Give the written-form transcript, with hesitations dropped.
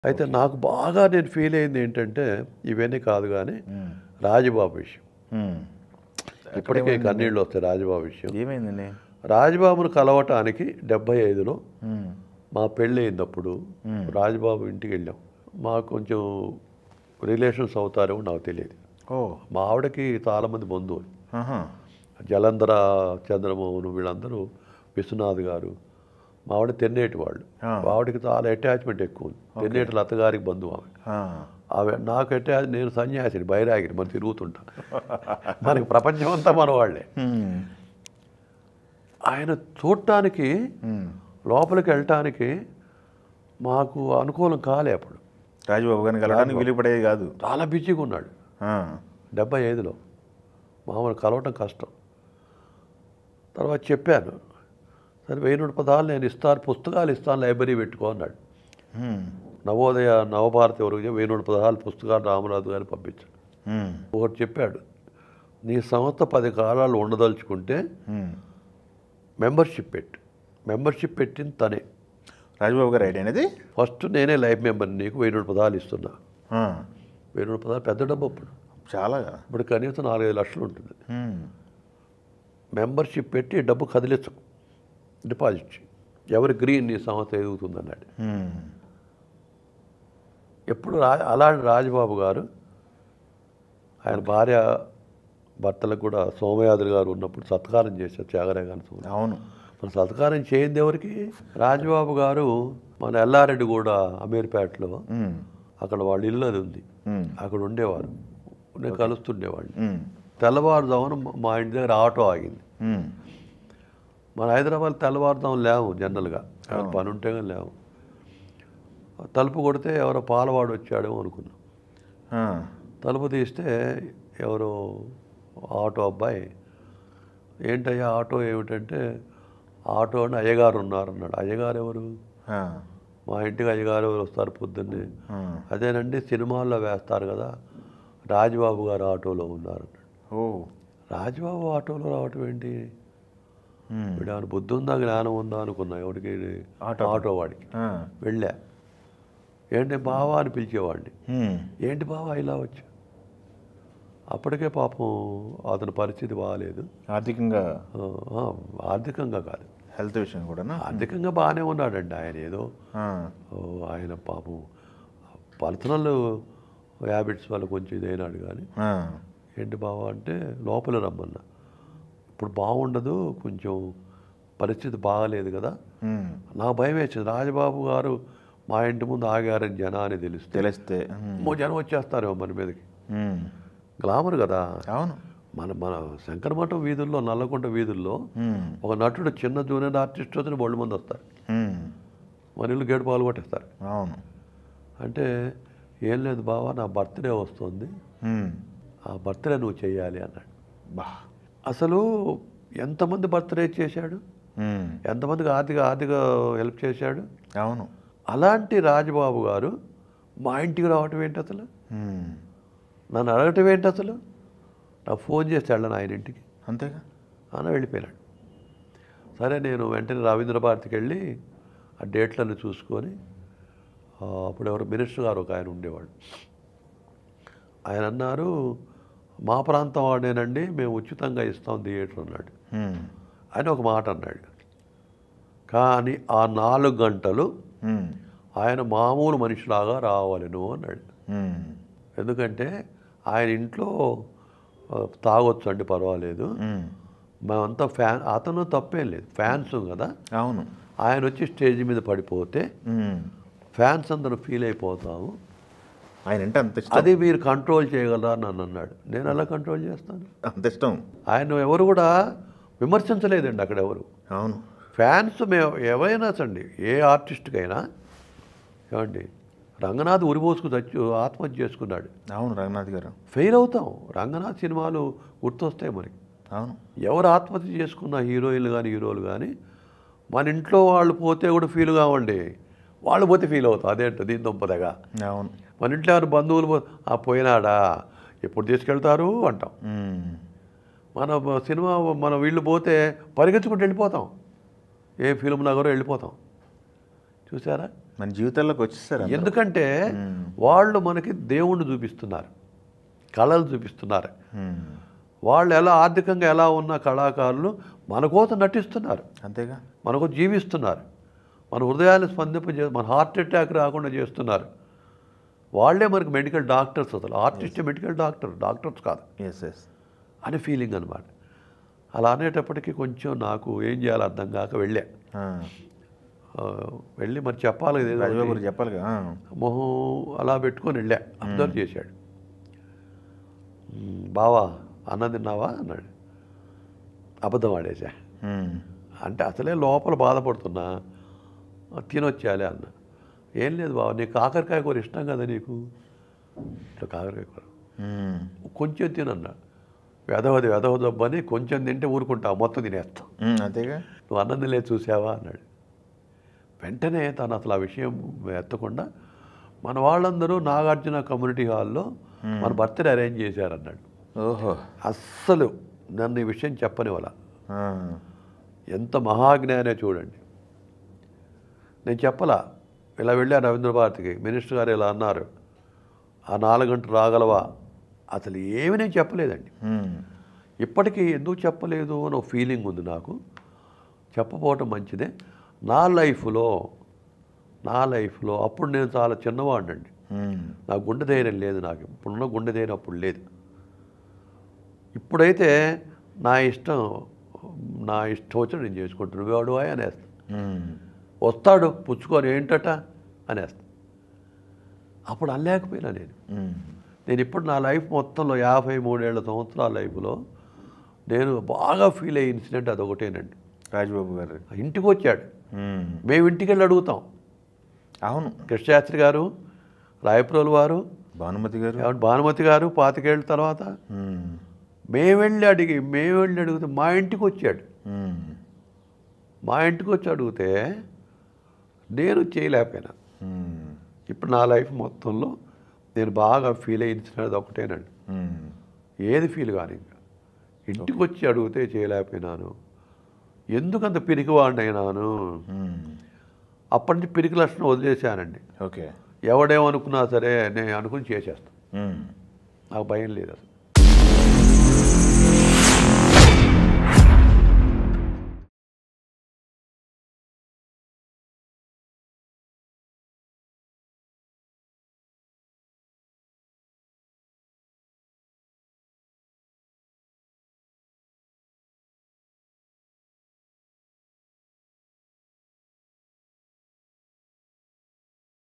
అయితే నాకు బాగా నేను ఫీల్ అయింది ఏంటంటే ఇవన్నీ కాదు కానీ రాజబాబు విషయం. ఇప్పటికే కన్నీళ్ళు వస్తాయి రాజబాబు విషయం. ఏమైందండి? రాజబాబును కలవటానికి 75లో మా పెళ్ళి అయినప్పుడు రాజబాబు ఇంటికి వెళ్ళాం. మాకు కొంచెం రిలేషన్స్ అవుతారేమో నాకు తెలియదు. మా ఆవిడకి చాలామంది బంధువులు, జలంధర, చంద్రమోహన్, వీళ్ళందరూ, విశ్వనాథ్ గారు. మా ఆవిడ తెన్నేటి వాళ్ళు. ఆవిడకి చాలా అటాచ్మెంట్ ఎక్కువ ఉంది. తెన్నేటి లతగారికి బంధువు ఆమె. నాకు నేను సన్యాసిని, బైరాగిని, మనం తిరుగుతుంటా. మనకి ప్రపంచం అంతా మన వాళ్ళే. ఆయన చూడటానికి, లోపలికి వెళ్ళటానికి మాకు అనుకూలం కాలే. అప్పుడు రాజబాబు గారిని కలవడానికి వీలుపడేది కాదు. చాలా బిజీగా ఉన్నాడు. 75లో మామూలు కలవటం కష్టం. తర్వాత చెప్పాను, సరే 1000 పదాలు నేను ఇస్తాను, పుస్తకాలు ఇస్తాను, లైబ్రరీ పెట్టుకో అన్నాడు. నవోదయ, నవభారతి వరకు 1000 పదాలు పుస్తకాలు రామరాజు గారిని పంపించాడు. ఒకటి చెప్పాడు, నీ సంస్థ 10 కాలాలు ఉండదలుచుకుంటే మెంబర్షిప్ పెట్టు. మెంబర్షిప్ పెట్టింది తనే, రాజబాబు గారు ఐడియా అనేది. ఫస్ట్ నేనే లైఫ్ మెంబర్, నీకు 1000 పదాలు ఇస్తున్నా. 1000 పదాలు పెద్ద డబ్బు అప్పుడు, చాలా. ఇప్పుడు కనీసం 4-5 లక్షలు ఉంటుంది. మెంబర్షిప్ పెట్టి డబ్బు కదిలించు, డిపాజిట్ ఎవరి గ్రీన్ నీ సంస్థ ఎదుగుతుంది అన్నాడు. ఎప్పుడు అలాంటి రాజబాబు గారు ఆయన భార్య భర్తలకు కూడా సోమయాదులు గారు ఉన్నప్పుడు సత్కారం చేశారు, త్యాగరాయ గారు. అవును, మన సత్కారం చేయింది ఎవరికి? రాజబాబు గారు మన ఎల్లారెడ్డి కూడా అమీర్పేటలో, అక్కడ వాళ్ళ ఇల్లు అది ఉంది, అక్కడ ఉండేవారు. నేను కలుస్తుండేవాడిని. తెల్లవారుజామున మా ఇంటి దగ్గర ఆటో ఆగింది. మన హైదరాబాద్ తెల్లవారుజామున లేవు జనరల్గా, పని ఉంటే కానీ లేవు. తలుపు కొడితే ఎవరో పాలవాడు వచ్చాడేమో అనుకున్నాం. తలుపు తీస్తే ఎవరో ఆటో అబ్బాయి, ఏంటయ్యా ఆటో ఏమిటంటే, ఆటో అని అయ్యగారు ఉన్నారన్నాడు. అయ్యగారు ఎవరు? మా ఇంటికి అయ్యగారు ఎవరు వస్తారు పొద్దున్నే? అదేనండి, సినిమాల్లో వేస్తారు కదా, రాజబాబు గారు ఆటోలో ఉన్నారన్నాడు. రాజబాబు ఆటోలో రావటం ఏంటి? వీడు ఏమైనా బుద్ధి ఉందా, జ్ఞానం ఉందా అనుకున్నా. ఎవరికి? ఆటో వాడికి. వెళ్ళా, ఏంటి బావా అని పిలిచేవాడిని. ఏంటి బావా ఇలా వచ్చా? అప్పటికే పాపం అతని పరిస్థితి బాగాలేదు ఆర్థికంగా. ఆర్థికంగా కాదు, హెల్త్ విషయం కూడా. ఆర్థికంగా బాగానే ఉన్నాడండి ఆయన. ఏదో ఆయన పాపం పర్సనల్ హ్యాబిట్స్ వల్ల కొంచెం ఇదైనాడు. కానీ ఏంటి బావా అంటే, లోపల రమ్మన్నా. ఇప్పుడు బాగుండదు, కొంచెం పరిస్థితి బాగాలేదు కదా. నాకు భయం వేసింది. రాజబాబు గారు మా ఇంటి ముందు ఆగారని జనాన్ని తెలిస్తే జనం వచ్చేస్తారేమో మన మీదకి. గ్లామర్ కదా. అవును. మన శంకరమఠం వీధుల్లో, నల్లకొండ వీధుల్లో ఒక నటుడు, చిన్న జూనియర్ ఆర్టిస్ట్ వస్తే 100 మంది వస్తారు. మన ఇల్లు గేటు పాలు కొట్టేస్తారు. అవును. అంటే ఏం లేదు బావా, నా బర్త్డే వస్తుంది, ఆ బర్త్డే నువ్వు చేయాలి అన్నాడు. అసలు ఎంతమంది బర్త్డే చేశాడు, ఎంతమందికి ఆర్థిక హెల్ప్ చేశాడు. అవును. అలాంటి రాజబాబు గారు మా ఇంటికి రావటం ఏంటి అసలు? నన్ను అడగటం ఏంటి అసలు? నాకు ఫోన్ చేసి వెళ్ళను ఆయన ఇంటికి, అంతేగా అన్న వెళ్ళిపోయినాడు. సరే, నేను వెంటనే రవీంద్ర భారతికి వెళ్ళి ఆ డేట్లను చూసుకొని, అప్పుడు ఎవరు మినిస్టర్ గారు ఒక ఆయన ఉండేవాడు, ఆయన అన్నారు, మా ప్రాంతం వాడేనండి, మేము ఉచితంగా ఇస్తాం థియేటర్ అన్నాడు. ఆయన ఒక మాట అన్నాడు. కానీ ఆ 4 గంటలు ఆయన మామూలు మనిషిలాగా రావాలను అన్నాడు. ఎందుకంటే ఆయన ఇంట్లో తాగొచ్చు అండి, పర్వాలేదు, మేమంతా ఫ్యాన్, అతను తప్పేం లేదు, ఫ్యాన్స్ కదా. అవును. ఆయన వచ్చి స్టేజ్ మీద పడిపోతే ఫ్యాన్స్ అందరూ ఫీల్ అయిపోతాము, ఆయన అంటే అంత ఇష్టం, అది మీరు కంట్రోల్ చేయగలరా నన్ను అన్నాడు. నేను ఎలా కంట్రోల్ చేస్తాను? అంత ఇష్టం. ఆయన ఎవరు కూడా విమర్శించలేదండి అక్కడ ఎవరు. అవును. ఫ్యాన్స్ మేము ఎవరైనా చండి, ఏ ఆర్టిస్ట్కైనా ఏమండి, రంగనాథ్ ఉరిపోసుకు ఆత్మహత్య చేసుకున్నాడు. అవును, రంగనాథ్ గారు. ఫెయిల్ అవుతాం. రంగనాథ్ సినిమాలు గుర్తొస్తాయి మనకి. అవును. ఎవరు ఆత్మహత్య చేసుకున్న హీరోయిన్లు కానీ హీరోలు కానీ, మన ఇంట్లో వాళ్ళు పోతే కూడా ఫీల్ కావండి, వాళ్ళు పోతే ఫీల్ అవుతాం. అదేంటో దీని దొంపదగా. అవును. మన ఇంట్లో ఎవరు బంధువులు పోయినాడా, ఎప్పుడు తీసుకెళ్తారు అంటాం. మన సినిమా మన వీళ్ళు పోతే పరిగెత్తుకుంటూ వెళ్ళిపోతాం, ఏ ఫిల్మ్ నగరో వెళ్ళిపోతాం. చూసారా? మన జీవితాల్లోకి వచ్చేసారు. ఎందుకంటే వాళ్ళు మనకి దేవుణ్ణి చూపిస్తున్నారు, కళలు చూపిస్తున్నారు. వాళ్ళు ఎలా ఆర్థికంగా ఎలా ఉన్న కళాకారులు మన కోసం నటిస్తున్నారు, అంతేగా, మన కోసం జీవిస్తున్నారు, మన హృదయాన్ని స్పందింపజే, మన హార్ట్ అటాక్ రాకుండా చేస్తున్నారు. వాళ్ళే మనకి మెడికల్ డాక్టర్స్. అసలు ఆర్టిస్ట్ మెడికల్ డాక్టర్స్ కాదు అనే ఫీలింగ్ అనమాట. అలా అనేటప్పటికీ కొంచెం నాకు ఏం చేయాలో అర్థం కాక వెళ్ళి మరి చెప్పాలి కదా, చెప్పాలి. మొహం అలా పెట్టుకొని వెళ్ళా. అబ్జర్వ్ చేశాడు. బావా అన్నం తిన్నావా అన్నాడు. అబద్ధం ఆడేసా. అంటే అసలే లోపల బాధపడుతున్నా, తినొచ్చాలే అన్న. ఏం లేదు బావ, నీకు కాకరకాయ కూర ఇష్టం కదా నీకు, ఇట్లా కాకరకాయ కూర కొంచెం తినన్నా. వెధవ దబ్బని కొంచెం తింటే ఊరుకుంటావు, మొత్తం తినేస్తావు, అంతేగా, నువ్వు అన్నం తినలేదు చూసావా అన్నాడు. వెంటనే తను అసలు ఆ విషయం ఎత్తకుండా మన వాళ్ళందరూ నాగార్జున కమ్యూనిటీ హాల్లో మన బర్త్డే అరేంజ్ చేశారన్నాడు. ఓహో, అస్సలు నన్ను ఈ విషయం చెప్పని వాళ్ళ ఎంత మహాజ్ఞానే చూడండి. నేను చెప్పలా, ఇలా వెళ్ళాను రవీంద్ర భారతికి, మినిస్టర్ గారు ఇలా అన్నారు, ఆ 4 గంటలు రాగలవా, అసలు ఏమి నేను చెప్పలేదండి. ఇప్పటికీ ఎందుకు చెప్పలేదు అని ఒక ఫీలింగ్ ఉంది నాకు. చెప్పపోవటం మంచిదే. నా లైఫ్లో అప్పుడు నేను చాలా చిన్నవాడినండి. నాకు గుండె ధైర్యం లేదు, నాకు ఇప్పుడున్న గుండె ధైర్యం అప్పుడు లేదు. ఇప్పుడైతే నా ఇష్టం వచ్చి నేను చేసుకుంటాను. వాడు అనేస్తా, వస్తాడు పుచ్చుకొని ఏంటట అనేస్తా. అప్పుడు అనలేకపోయినా నేను ఇప్పుడు నా లైఫ్ మొత్తంలో 53 సంవత్సరాల లైఫ్లో నేను బాగా ఫీల్ అయ్యే ఇన్సిడెంట్ అదొకటేనండి. రాజబాబు గారు ఇంటికి వచ్చాడు, మేము ఇంటికి వెళ్ళి అడుగుతాం. అవును, కృష్ణశాస్త్రి గారు, రాయప్రోలు వారు, భానుమతి గారు 25 ఏళ్ళ తర్వాత మేము వెళ్ళి అడిగితే మా ఇంటికి వచ్చాడు. మా ఇంటికి వచ్చి అడిగితే నేను చేయలేకపోయినా. ఇప్పుడు నా లైఫ్ మొత్తంలో నేను బాగా ఫీల్ అయ్యించినది ఒకటేనండి. ఏది ఫీల్ కానీ ఇంకా ఇంటికి వచ్చి అడిగితే చేయలేకపోయినాను. ఎందుకంత పిరికివాడిని అయినాను. అప్పటి నుంచి పిరికి లక్షణం వదిలేశానండి. ఓకే, ఎవడేమనుకున్నా సరే నేను అనుకుని చేసేస్తాను, నాకు భయం లేదు అసలు.